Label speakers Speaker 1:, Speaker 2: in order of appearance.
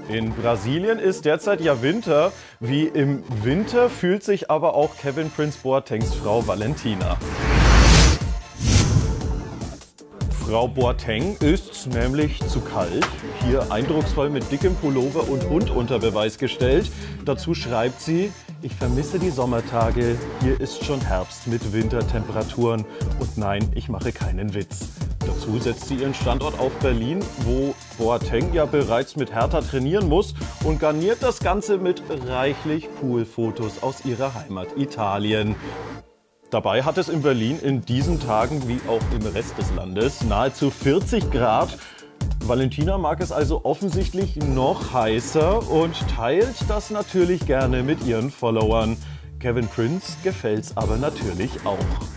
Speaker 1: In Brasilien ist derzeit ja Winter. Wie im Winter fühlt sich aber auch Kevin Prince Boatengs Frau Valentina. Frau Boateng ist's nämlich zu kalt. Hier eindrucksvoll mit dickem Pullover und Hund unter Beweis gestellt. Dazu schreibt sie: Ich vermisse die Sommertage. Hier ist schon Herbst mit Wintertemperaturen. Und nein, ich mache keinen Witz. Dazu setzt sie ihren Standort auf Berlin, wo Boateng ja bereits mit Hertha trainieren muss, und garniert das Ganze mit reichlich Poolfotos aus ihrer Heimat Italien. Dabei hat es in Berlin in diesen Tagen, wie auch im Rest des Landes, nahezu 40 Grad. Valentina mag es also offensichtlich noch heißer und teilt das natürlich gerne mit ihren Followern. Kevin Prince gefällt's aber natürlich auch.